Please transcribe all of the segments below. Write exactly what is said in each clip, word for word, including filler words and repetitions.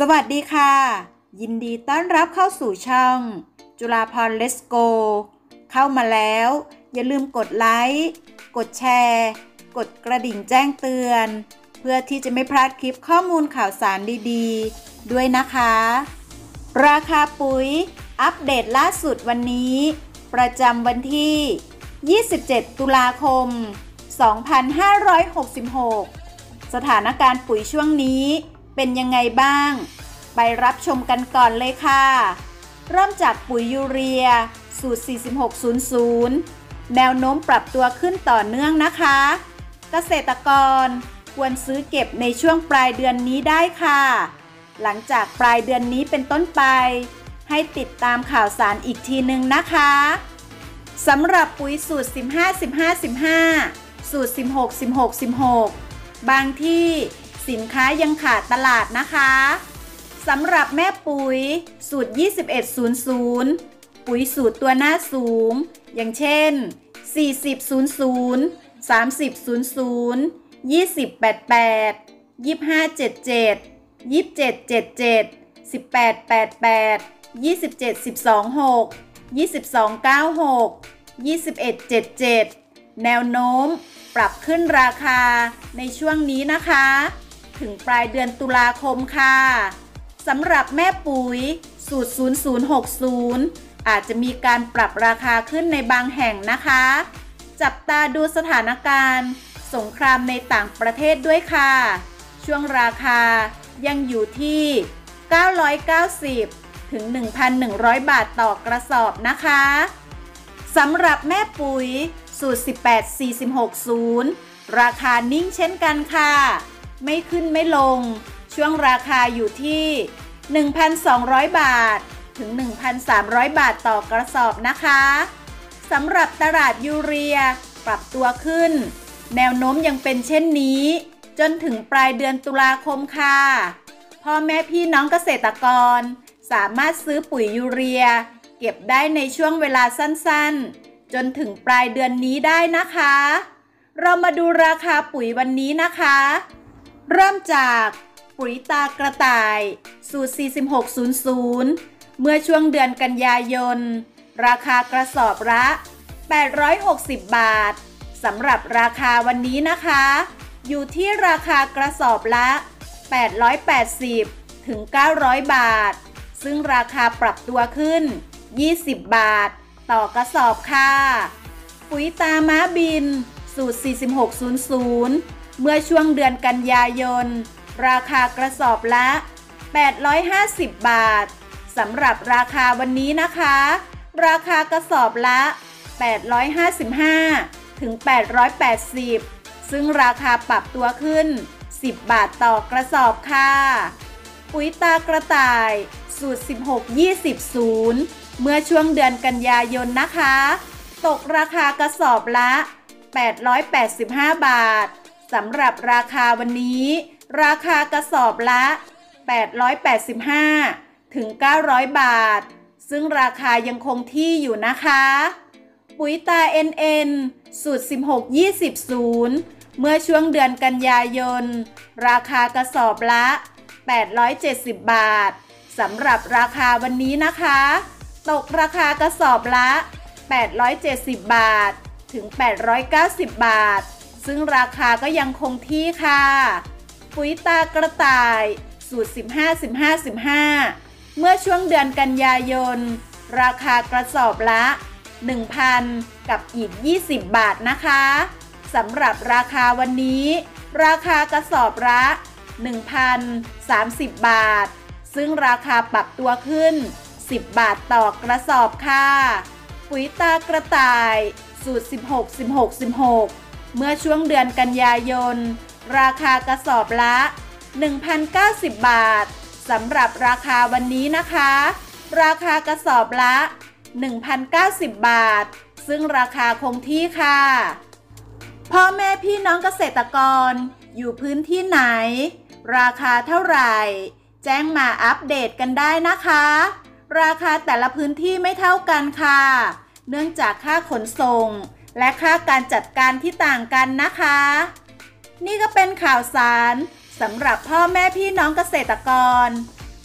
สวัสดีค่ะยินดีต้อนรับเข้าสู่ช่องจุฬาภรณ์ Let's Go เข้ามาแล้วอย่าลืมกดไลค์กดแชร์กดกระดิ่งแจ้งเตือนเพื่อที่จะไม่พลาดคลิปข้อมูลข่าวสารดีๆด้วยนะคะราคาปุ๋ยอัปเดตล่าสุดวันนี้ประจำวันที่ยี่สิบเจ็ดตุลาคมสองพันห้าร้อยหกสิบหกสถานการณ์ปุ๋ยช่วงนี้เป็นยังไงบ้างไปรับชมกันก่อนเลยค่ะเริ่มจากปุ๋ยยูเรียสูตรสี่สิบหกศูนย์ศูนย์แนวโน้มปรับตัวขึ้นต่อเนื่องนะคะเกษตรกรควรซื้อเก็บในช่วงปลายเดือนนี้ได้ค่ะหลังจากปลายเดือนนี้เป็นต้นไปให้ติดตามข่าวสารอีกทีนึงนะคะสำหรับปุ๋ยสูตรสิบห้า สิบห้า สิบห้าสูตรสิบหก สิบหก สิบหกบางที่สินค้ายังขาดตลาดนะคะสำหรับแม่ปุ๋ยสูตรยี่สิบเอ็ดศูนย์ศูนย์ปุ๋ยสูตรตัวหน้าสูงอย่างเช่นสี่สิบศูนย์ศูนย์ สามสิบศูนย์ศูนย์ ยี่สิบแปดแปด ยี่สิบห้าเจ็ดเจ็ด ยี่สิบเจ็ดเจ็ดเจ็ด สิบแปดแปดแปด ยี่สิบเจ็ดสิบสองหก ยี่สิบสองเก้าหก ยี่สิบเอ็ดเจ็ดเจ็ดแนวโน้มปรับขึ้นราคาในช่วงนี้นะคะถึงปลายเดือนตุลาคมค่ะสำหรับแม่ปุ๋ยสูตรศูนย์ ศูนย์ หกศูนย์อาจจะมีการปรับราคาขึ้นในบางแห่งนะคะจับตาดูสถานการณ์สงครามในต่างประเทศด้วยค่ะช่วงราคายังอยู่ที่เก้าร้อยเก้าสิบถึง หนึ่งพันหนึ่งร้อย บาทต่อกระสอบนะคะสำหรับแม่ปุ๋ยสูตรสิบแปด สี่สิบหกศูนย์ราคานิ่งเช่นกันค่ะไม่ขึ้นไม่ลงช่วงราคาอยู่ที่ หนึ่งพันสองร้อย บาทถึง หนึ่งพันสามร้อย บาทต่อกระสอบนะคะสำหรับตลาดยูเรียปรับตัวขึ้นแนวโน้มยังเป็นเช่นนี้จนถึงปลายเดือนตุลาคมค่ะพ่อแม่พี่น้องเกษตรกรสามารถซื้อปุ๋ยยูเรียเก็บได้ในช่วงเวลาสั้นๆจนถึงปลายเดือนนี้ได้นะคะเรามาดูราคาปุ๋ยวันนี้นะคะเริ่มจากปุ๋ยตากระต่ายสูตรสี่สิบหกศูนย์ศูนย์เมื่อช่วงเดือนกันยายนราคากระสอบละแปดร้อยหกสิบบาทสำหรับราคาวันนี้นะคะอยู่ที่ราคากระสอบละแปดร้อยแปดสิบถึงเก้าร้อยบาทซึ่งราคาปรับตัวขึ้นยี่สิบบาทต่อกระสอบค่ะปุ๋ยตาม้าบินสูตรสี่สิบหกศูนย์ศูนย์เมื่อช่วงเดือนกันยายนราคากระสอบละแปดร้อยห้าสิบบาทสำหรับราคาวันนี้นะคะราคากระสอบละแปดร้อยห้าสิบห้าถึงแปดร้อยแปดสิบซึ่งราคาปรับตัวขึ้นสิบบาทต่อกระสอบค่ะปุ๋ยตากระต่ายสูตรสิบหก ยี่สิบศูนย์เมื่อช่วงเดือนกันยายนนะคะตกราคากระสอบละแปดร้อยแปดสิบห้าบาทสำหรับราคาวันนี้ราคากระสอบละแปดร้อยแปดสิบห้าถึงเก้าร้อยบาทซึ่งราคายังคงที่อยู่นะคะปุ๋ยตา เอ็น เอ็น สูตรสิบหก ยี่สิบศูนย์เมื่อช่วงเดือนกันยายนราคากระสอบละแปดร้อยเจ็ดสิบบาทสำหรับราคาวันนี้นะคะตกราคากระสอบละแปดร้อยเจ็ดสิบบาทถึงแปดร้อยเก้าสิบบาทซึ่งราคาก็ยังคงที่ค่ะปุ๋ยตากระต่ายสูตรสิบห้า สิบห้า สิบห้าเมื่อช่วงเดือนกันยายนราคากระสอบละ หนึ่งพัน กับอีกยี่สิบบาทนะคะสำหรับราคาวันนี้ราคากระสอบละ หนึ่งพันสามสิบ บาทซึ่งราคาปรับตัวขึ้นสิบบาทต่อกระสอบค่ะปุ๋ยตากระต่ายสูตรสิบหก สิบหก สิบหกเมื่อช่วงเดือนกันยายนราคากระสอบละ หนึ่งพันเก้าสิบ บาทสำหรับราคาวันนี้นะคะราคากระสอบละ หนึ่งพันเก้าสิบ บาทซึ่งราคาคงที่ค่ะพ่อแม่พี่น้องเกษตรกรอยู่พื้นที่ไหนราคาเท่าไหร่แจ้งมาอัปเดตกันได้นะคะราคาแต่ละพื้นที่ไม่เท่ากันค่ะเนื่องจากค่าขนส่งและค่าการจัดการที่ต่างกันนะคะนี่ก็เป็นข่าวสารสำหรับพ่อแม่พี่น้องเกษตรกร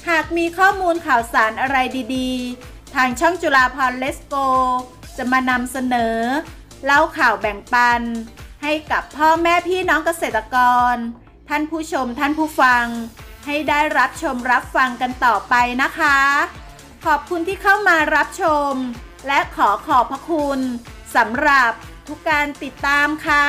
หากมีข้อมูลข่าวสารอะไรดีๆทางช่องจุฬาภรณ์ Let's Go จะมานำเสนอเล่าข่าวแบ่งปันให้กับพ่อแม่พี่น้องเกษตรกรท่านผู้ชมท่านผู้ฟังให้ได้รับชมรับฟังกันต่อไปนะคะขอบคุณที่เข้ามารับชมและขอขอบพระคุณสำหรับทุกการติดตามค่ะ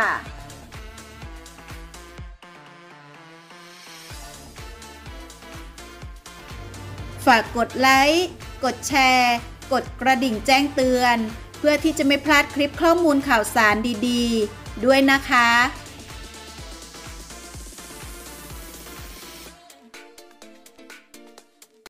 ฝากกดไลค์กดแชร์กดกระดิ่งแจ้งเตือนเพื่อที่จะไม่พลาดคลิปข้อมูลข่าวสารดีๆด้วยนะคะ